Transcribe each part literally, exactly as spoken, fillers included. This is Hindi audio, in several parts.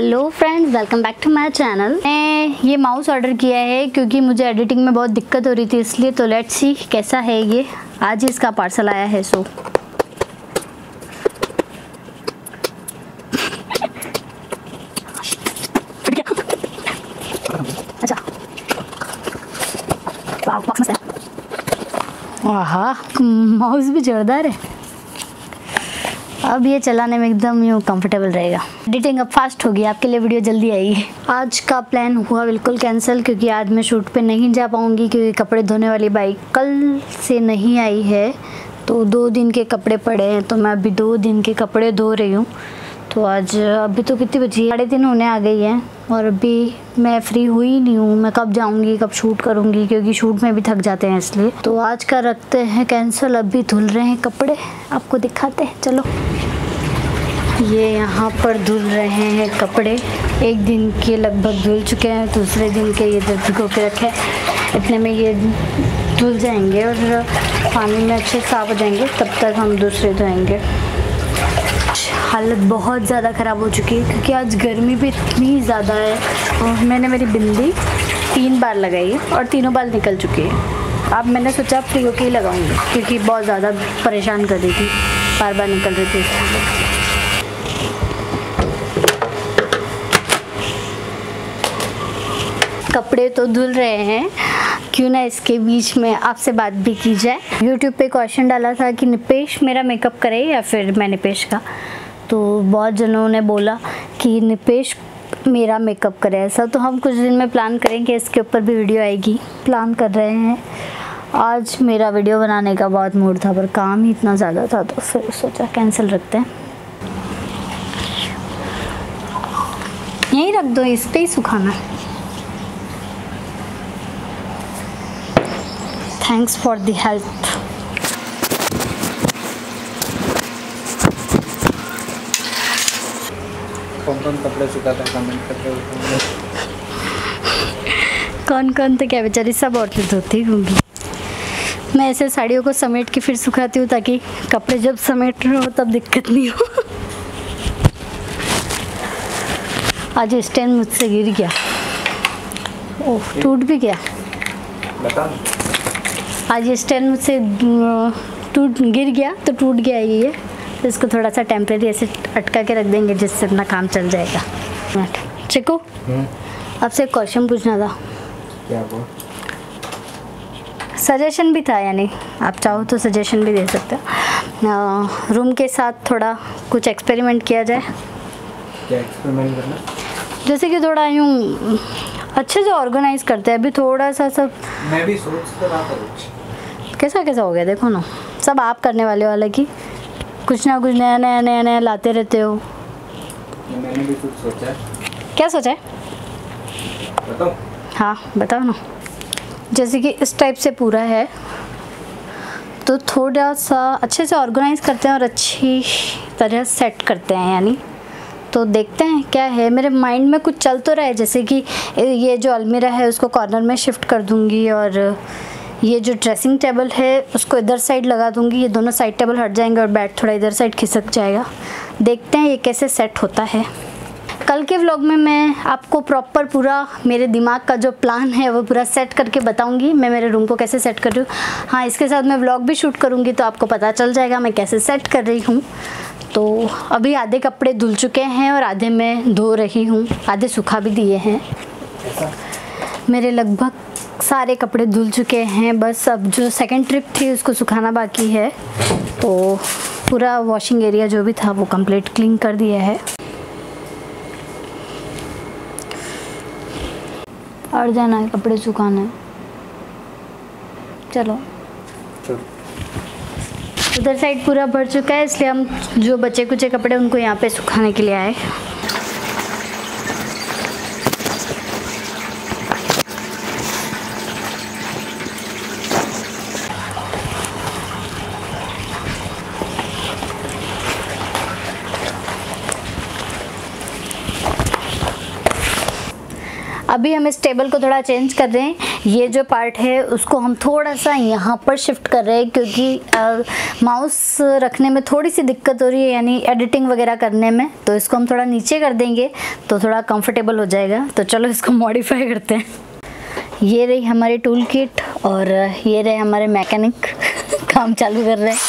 Hello friends, welcome back to my channel. मैं ये माउस ऑर्डर किया है क्योंकि मुझे एडिटिंग में बहुत दिक्कत हो रही थी, इसलिए। तो लेट्स सी कैसा है ये। आज ही इसका पार्सल आया है। सो अच्छा, वाह, माउस भी जोरदार है। अब ये चलाने में एकदम यूँ कंफर्टेबल रहेगा। एडिटिंग अब फास्ट होगी, आपके लिए वीडियो जल्दी आएगी। आज का प्लान हुआ बिल्कुल कैंसिल क्योंकि आज मैं शूट पे नहीं जा पाऊँगी क्योंकि कपड़े धोने वाली बाइक कल से नहीं आई है। तो दो दिन के कपड़े पड़े हैं, तो मैं अभी दो दिन के कपड़े धो रही हूँ। तो आज अभी तो कितनी बजी, साढ़े तीन होने आ गई है और अभी मैं फ्री हुई नहीं हूँ। मैं कब जाऊँगी, कब शूट करूँगी, क्योंकि शूट में भी थक जाते हैं, इसलिए। तो आज का रखते हैं कैंसिल। अभी धुल रहे हैं कपड़े, आपको दिखाते हैं, चलो। ये यहाँ पर धुल रहे हैं कपड़े। एक दिन के लगभग धुल चुके हैं, दूसरे दिन के ये इधर भिगो के रखे। इतने में ये धुल जाएंगे और पानी में अच्छे साफ हो जाएंगे, तब तक हम दूसरे धोएंगे। हालत बहुत ज़्यादा ख़राब हो चुकी है क्योंकि आज गर्मी भी इतनी ज़्यादा है। और मैंने मेरी बिंदी तीन बार लगाई है और तीनों बार निकल चुकी है। अब मैंने सोचा फ्री होके ही लगाऊंगी क्योंकि बहुत ज़्यादा परेशान कर रही थी, बार बार निकल रही थी। कपड़े तो धुल रहे हैं, क्यों ना इसके बीच में आपसे बात भी की जाए। यूट्यूब पे क्वेश्चन डाला था कि निपेश मेरा मेकअप करे या फिर मैं निपेश का। तो बहुत जनों ने बोला कि निपेश मेरा मेकअप करे। ऐसा तो हम कुछ दिन में प्लान करेंगे, इसके ऊपर भी वीडियो आएगी, प्लान कर रहे हैं। आज मेरा वीडियो बनाने का बहुत मूड था पर काम ही इतना ज़्यादा था, तो फिर सोचा कैंसिल रखते हैं। यहीं रख दो, इस पर ही सुखाना। Thanks for the help. कौन कौन कपड़े सुखाता है कमेंट करके बताओ। कौन कौन तो क्या, बेचारी सब औरतें धोती होंगी। मैं ऐसे साड़ियों को समेट के फिर सुखाती हूँ ताकि कपड़े जब समेट रहे हो तब दिक्कत नहीं हो। आज स्टैंड मुझसे गिर गया, ओह टूट भी गया। बता, आज ये स्टैंड मुझसे टूट गिर गया तो टूट गया ये। तो इसको थोड़ा सा टेम्परेरी ऐसे अटका के रख देंगे जिससे अपना काम चल जाएगा। चिकू, आपसे एक क्वेश्चन पूछना था। क्या वो? सजेशन भी था, यानी आप चाहो तो सजेशन भी दे सकते हो। रूम के साथ थोड़ा कुछ एक्सपेरिमेंट किया जाए। क्या एक्सपेरिमेंट करना? जैसे कि थोड़ा यूँ अच्छे से ऑर्गेनाइज करते हैं। अभी थोड़ा सा सब मैं भी सोच रहा था कुछ। कैसा कैसा हो गया, देखो ना, सब आप करने वाले वाला की कुछ ना कुछ नया नया नया नया लाते रहते हो। मैंने भी कुछ सोचा है। क्या सोचा है? बताओ। हाँ बताओ ना। जैसे कि इस टाइप से पूरा है, तो थोड़ा सा अच्छे से ऑर्गेनाइज करते हैं और अच्छी तरह सेट करते हैं, यानी। तो देखते हैं क्या है। मेरे माइंड में कुछ चल तो रहा है, जैसे कि ये जो अलमीरा है उसको कॉर्नर में शिफ्ट कर दूंगी और ये जो ड्रेसिंग टेबल है उसको इधर साइड लगा दूंगी। ये दोनों साइड टेबल हट जाएंगे और बेड थोड़ा इधर साइड खिसक जाएगा। देखते हैं ये कैसे सेट होता है। कल के व्लॉग में मैं आपको प्रॉपर पूरा मेरे दिमाग का जो प्लान है वो पूरा सेट करके बताऊंगी, मैं मेरे रूम को कैसे सेट कर रही हूँ। हाँ, इसके साथ मैं व्लॉग भी शूट करूँगी तो आपको पता चल जाएगा मैं कैसे सेट कर रही हूँ। तो अभी आधे कपड़े धुल चुके हैं और आधे मैं धो रही हूँ, आधे सुखा भी दिए हैं। मेरे लगभग सारे कपड़े धुल चुके हैं, बस अब जो सेकंड ट्रिप थी उसको सुखाना बाकी है। तो पूरा वॉशिंग एरिया जो भी था वो कंप्लीट क्लीन कर दिया है। और जाना है कपड़े सुखाना है, चलो। उधर साइड पूरा भर चुका है, इसलिए हम जो बचे कुचे कपड़े उनको यहाँ पे सुखाने के लिए आए। अभी हम इस टेबल को थोड़ा चेंज कर रहे हैं। ये जो पार्ट है उसको हम थोड़ा सा यहाँ पर शिफ्ट कर रहे हैं क्योंकि माउस रखने में थोड़ी सी दिक्कत हो रही है, यानी एडिटिंग वगैरह करने में। तो इसको हम थोड़ा नीचे कर देंगे तो थोड़ा कंफर्टेबल हो जाएगा। तो चलो इसको मॉडिफाई करते हैं। ये रही हमारी टूल किट और ये रहे हमारे मैकेनिक काम चालू कर रहे हैं।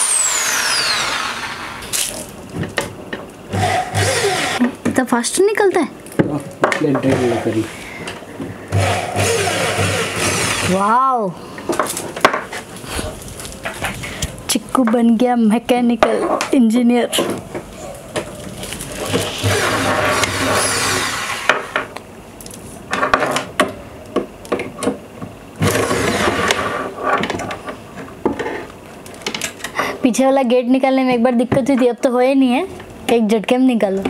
इतना फास्ट निकलता है। वाओ, चिक्कू बन गया मैकेनिकल इंजीनियर। पीछे वाला गेट निकालने में एक बार दिक्कत हुई थी, अब तो हो ही नहीं है, एक झटके में निकालो।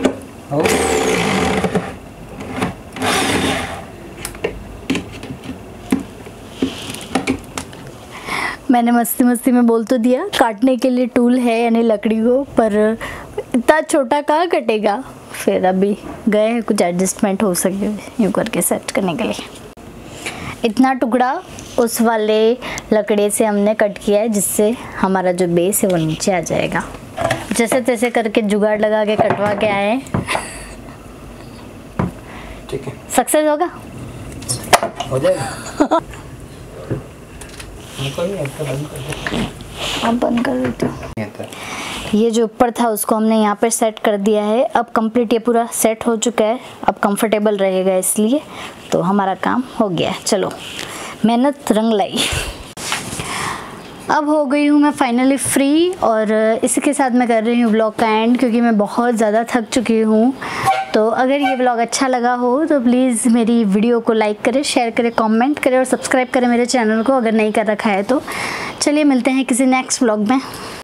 मैंने मस्ती मस्ती में बोल तो दिया काटने के लिए टूल है यानी लकड़ी को, पर इतना छोटा कहाँ कटेगा। फिर अभी गए हैं कुछ एडजस्टमेंट हो सके यूँ करके सेट करने के लिए। इतना टुकड़ा उस वाले लकड़ी से हमने कट किया है जिससे हमारा जो बेस है वो नीचे आ जाएगा। जैसे तैसे करके जुगाड़ लगा के कटवा के आए। ठीक है, सक्सेस होगा, हो जाएगा। आप बंद कर देते हो। ये जो ऊपर था उसको हमने यहाँ पे सेट कर दिया है। अब कंप्लीट ये पूरा सेट हो चुका है, अब कंफर्टेबल रहेगा इसलिए तो हमारा काम हो गया है। चलो मेहनत रंग लाई। अब हो गई हूँ मैं फाइनली फ्री और इसी के साथ मैं कर रही हूँ ब्लॉग का एंड क्योंकि मैं बहुत ज़्यादा थक चुकी हूँ। तो अगर ये ब्लॉग अच्छा लगा हो तो प्लीज़ मेरी वीडियो को लाइक करें, शेयर करें, कमेंट करें और सब्सक्राइब करें मेरे चैनल को अगर नहीं कर रखा है तो। चलिए मिलते हैं किसी नेक्स्ट ब्लॉग में।